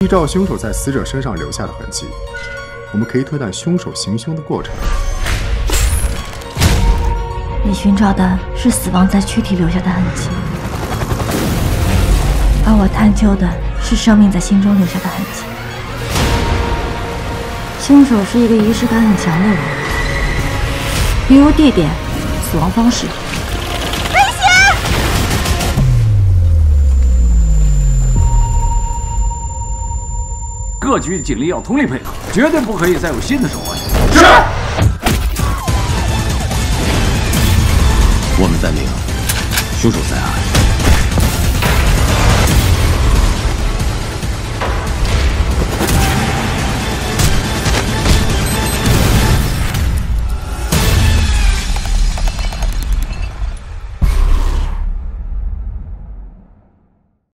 依照凶手在死者身上留下的痕迹，我们可以推断凶手行凶的过程。 你寻找的是死亡在躯体留下的痕迹，而我探究的是生命在心中留下的痕迹。凶手是一个仪式感很强的人，比如地点、死亡方式。 各局警力要通力配合，绝对不可以再有新的手段。是。 我们在明，凶手在暗。